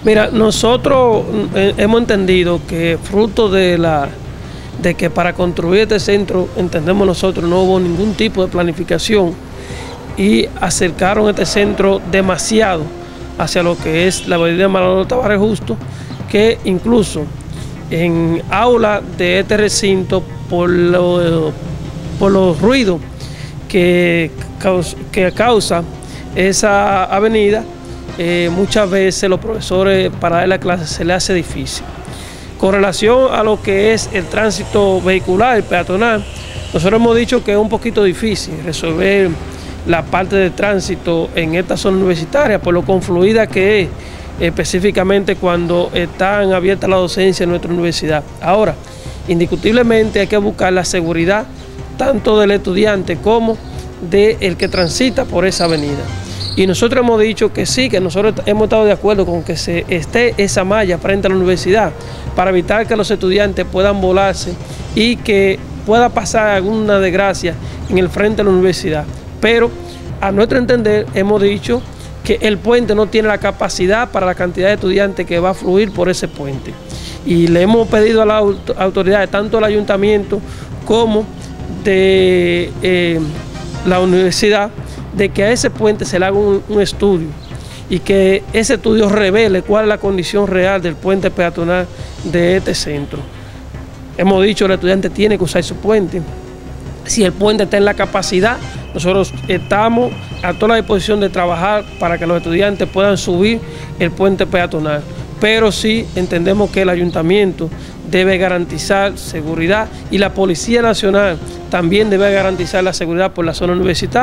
Mira, nosotros hemos entendido que fruto de que para construir este centro, entendemos nosotros, no hubo ningún tipo de planificación y acercaron este centro demasiado hacia lo que es la avenida Manuel Tavares Justo, que incluso en aula de este recinto, por los ruidos que causa esa avenida, muchas veces los profesores para dar la clase se les hace difícil. Con relación a lo que es el tránsito vehicular, el peatonal, nosotros hemos dicho que es un poquito difícil resolver la parte de tránsito en esta zona universitaria por lo confluida que es, específicamente cuando están abiertas la docencia en nuestra universidad. Ahora, indiscutiblemente hay que buscar la seguridad tanto del estudiante como del que transita por esa avenida. Y nosotros hemos dicho que sí, que nosotros hemos estado de acuerdo con que se esté esa malla frente a la universidad para evitar que los estudiantes puedan volarse y que pueda pasar alguna desgracia en el frente de la universidad. Pero a nuestro entender hemos dicho que el puente no tiene la capacidad para la cantidad de estudiantes que va a fluir por ese puente. Y le hemos pedido a las autoridades, tanto del ayuntamiento como de la universidad, de que a ese puente se le haga un estudio y que ese estudio revele cuál es la condición real del puente peatonal de este centro. Hemos dicho que el estudiante tiene que usar su puente. Si el puente está en la capacidad, nosotros estamos a toda la disposición de trabajar para que los estudiantes puedan subir el puente peatonal. Pero sí entendemos que el ayuntamiento debe garantizar seguridad y la Policía Nacional también debe garantizar la seguridad por la zona universitaria.